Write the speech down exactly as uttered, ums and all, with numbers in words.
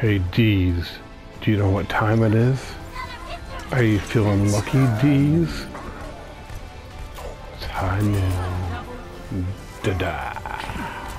Hey Deez, do you know what time it is? Are you feeling lucky, Deez? It's high noon. Da-da.